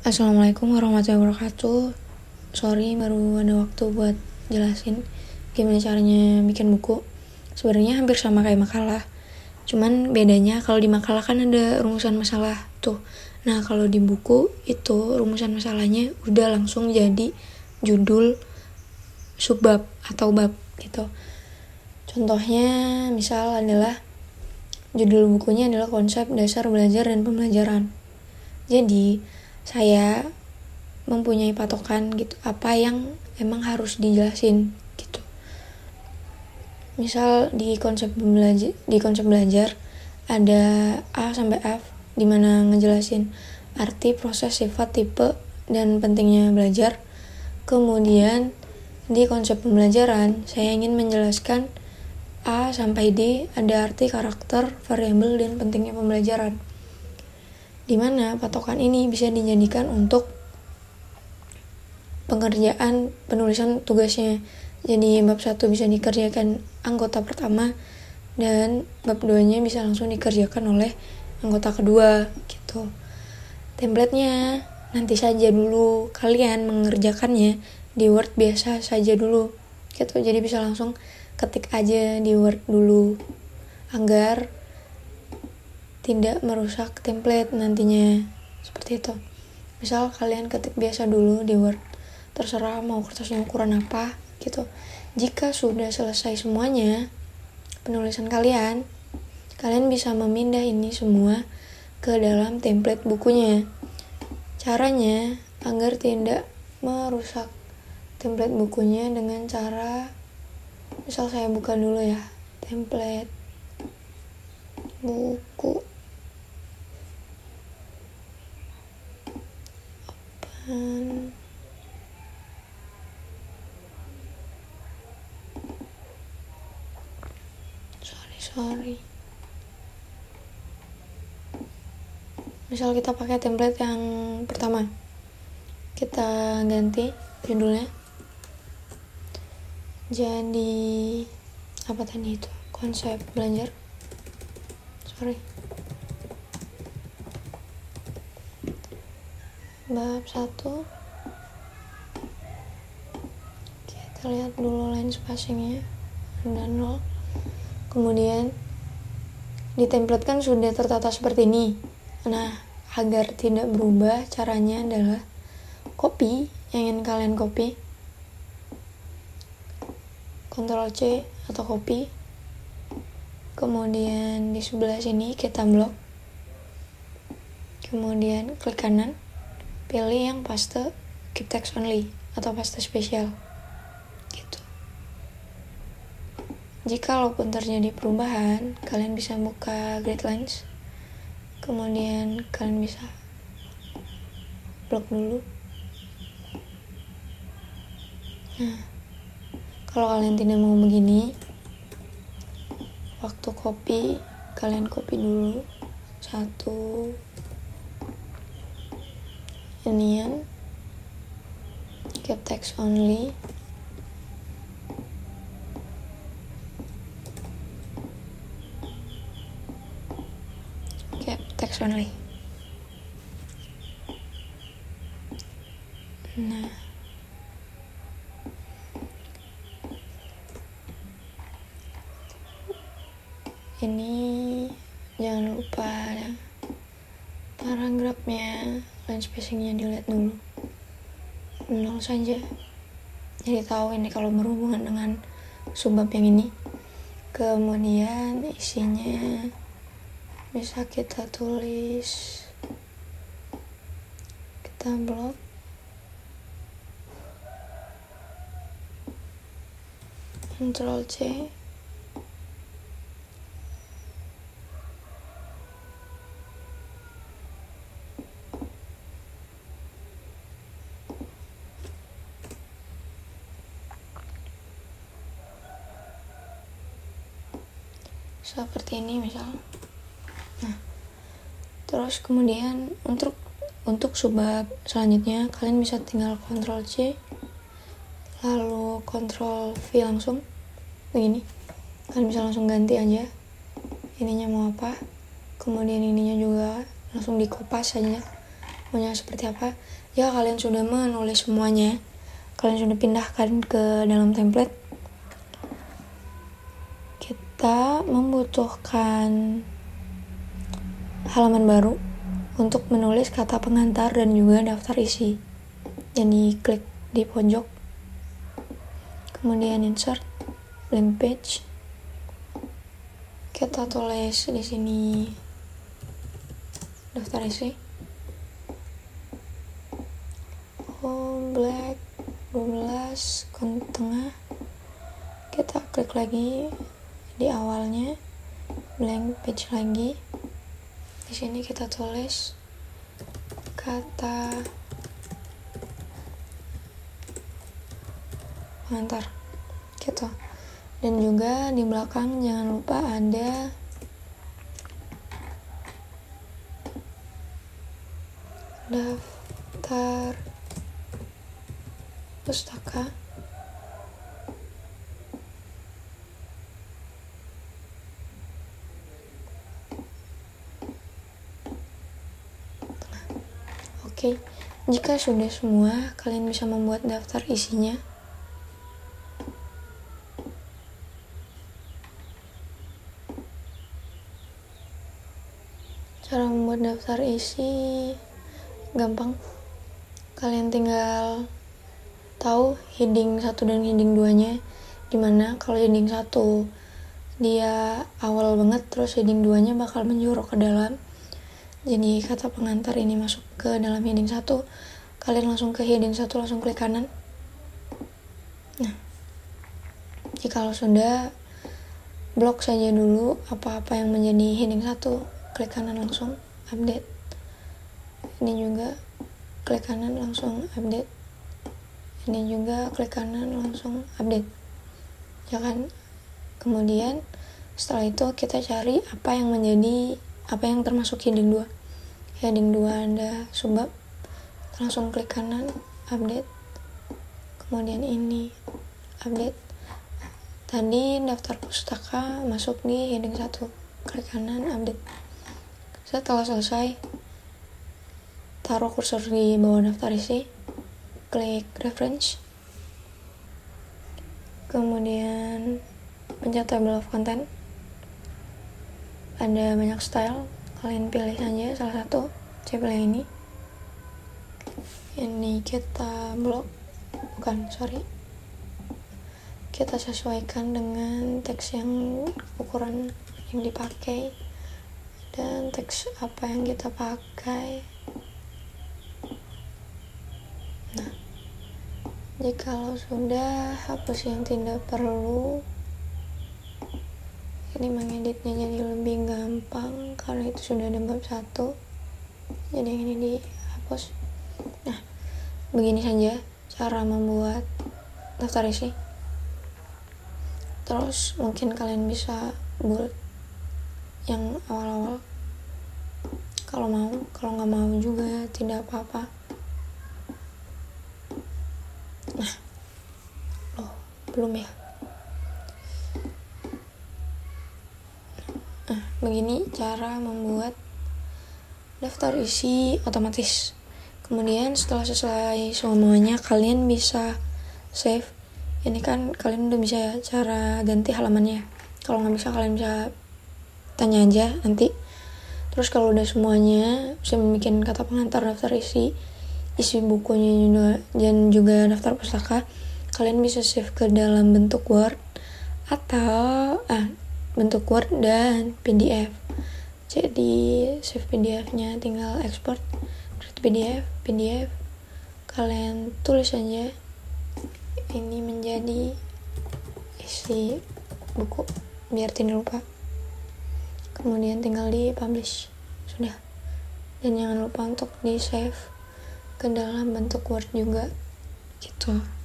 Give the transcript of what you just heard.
Assalamualaikum warahmatullahi wabarakatuh. Sorry baru ada waktu buat jelasin gimana caranya bikin buku. Sebenarnya hampir sama kayak makalah. Cuman bedanya kalau di makalah kan ada rumusan masalah tuh. Nah, kalau di buku itu rumusan masalahnya udah langsung jadi judul subbab atau bab gitu. Contohnya misal adalah judul bukunya adalah konsep dasar belajar dan pembelajaran. Jadi saya mempunyai patokan gitu apa yang emang harus dijelasin gitu. Misal di konsep belajar ada A sampai F di mana ngejelasin arti, proses, sifat, tipe dan pentingnya belajar. Kemudian di konsep pembelajaran saya ingin menjelaskan A sampai D ada arti, karakter, variabel dan pentingnya pembelajaran. Di mana patokan ini bisa dijadikan untuk pengerjaan penulisan tugasnya. Jadi bab 1 bisa dikerjakan anggota pertama dan bab 2-nya bisa langsung dikerjakan oleh anggota kedua gitu. Template-nya nanti saja dulu, kalian mengerjakannya di Word biasa saja dulu gitu. Jadi bisa langsung ketik aja di Word dulu agar tidak merusak template nantinya, seperti itu. Misal kalian ketik biasa dulu di Word, terserah mau kertasnya ukuran apa gitu. Jika sudah selesai semuanya penulisan kalian bisa memindah ini semua ke dalam template bukunya. Caranya agar tidak merusak template bukunya dengan cara, misal saya buka dulu ya, template buku sorry. Misal kita pakai template yang pertama, kita ganti judulnya jadi apa tadi itu, konsep belajar, bab 1. Kita lihat dulu line spacingnya ada 0. Kemudian di template kan sudah tertata seperti ini. Nah, agar tidak berubah, caranya adalah copy yang ingin kalian copy, Ctrl C atau copy. Kemudian di sebelah sini kita blok. Kemudian klik kanan, pilih yang paste keep text only atau paste spesial gitu. Jikalau terjadi perubahan, kalian bisa buka grid lines, kemudian kalian bisa blok dulu. Nah, kalau kalian tidak mau begini, waktu copy kalian copy dulu satu inian keep text only, keep text only. Nah, ini jangan lupa paragrafnya, line spacingnya dilihat dulu 0 saja, jadi tahu ini kalau berhubungan dengan subbab yang ini. Kemudian isinya bisa kita tulis, kita blok, Ctrl C, seperti ini misal. Nah, terus kemudian untuk subbab selanjutnya kalian bisa tinggal Ctrl C lalu Ctrl V langsung begini. Kalian bisa langsung ganti aja ininya mau apa, kemudian ininya juga langsung dikopas saja maunya seperti apa. Ya kalian sudah menulis semuanya, kalian sudah pindahkan ke dalam template. Kita membutuhkan halaman baru untuk menulis kata pengantar dan juga daftar isi. Jadi klik di pojok, kemudian insert blank page. Kita tulis di sini daftar isi. Black 12 konten tengah. Kita klik lagi di awalnya, blank page lagi. Di sini kita tulis kata pengantar gitu. Dan juga di belakang jangan lupa ada daftar pustaka. Oke, jika sudah semua, kalian bisa membuat daftar isinya. Cara membuat daftar isi gampang. Kalian tinggal tahu heading 1 dan heading 2-nya dimana. Kalau heading 1 dia awal banget, terus heading 2-nya bakal menjorok ke dalam. Jadi kata pengantar ini masuk ke dalam heading 1. Kalian langsung ke heading 1, langsung klik kanan. Nah, jika sudah, blok saja dulu apa-apa yang menjadi heading 1. Klik kanan langsung update. Ini juga klik kanan langsung update. Ini juga klik kanan langsung update. Ya kan? Kemudian setelah itu kita cari apa yang termasuk heading 2. Heading 2 ada subbab. Langsung klik kanan update. Kemudian ini update. Tadi daftar pustaka masuk di heading 1. Klik kanan update. Setelah selesai, taruh kursor di bawah daftar isi, klik reference, kemudian pencet table of content. Ada banyak style, kalian pilih saja salah satu. Saya pilih ini. Ini kita kita sesuaikan dengan teks yang ukuran yang dipakai dan teks apa yang kita pakai. Nah, jika sudah, hapus yang tidak perlu. Ini mengeditnya jadi lebih gampang karena itu sudah ada bab 1. Jadi yang ini dihapus. Nah, begini saja cara membuat daftar isi. Terus mungkin kalian bisa buat yang awal-awal kalau mau, kalau nggak mau juga tidak apa-apa. Nah, belum ya. Nah, begini cara membuat daftar isi otomatis. Kemudian setelah selesai semuanya, kalian bisa save. Ini kan kalian udah bisa ya cara ganti halamannya. Kalau nggak bisa, kalian bisa tanya aja nanti. Terus kalau udah semuanya, bisa bikin kata pengantar, daftar isi bukunya juga, dan juga daftar pustaka, kalian bisa save ke dalam bentuk Word atau bentuk Word dan PDF. Jadi save PDF-nya tinggal export PDF, kalian tulis aja ini menjadi isi buku biar tidak lupa. Kemudian tinggal di publish, sudah. Dan jangan lupa untuk di save ke dalam bentuk Word juga gitu.